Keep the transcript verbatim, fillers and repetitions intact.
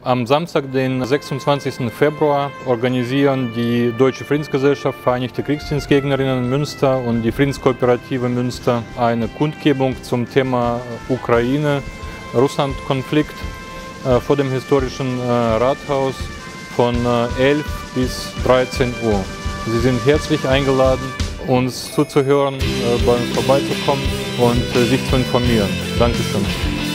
Am Samstag, den sechsundzwanzigsten Februar, organisieren die Deutsche Friedensgesellschaft, Vereinigte Kriegsdienstgegnerinnen Münster und die Friedenskooperative Münster eine Kundgebung zum Thema Ukraine-Russland-Konflikt vor dem historischen Rathaus von elf bis dreizehn Uhr. Sie sind herzlich eingeladen, uns zuzuhören, bei uns vorbeizukommen und sich zu informieren. Dankeschön.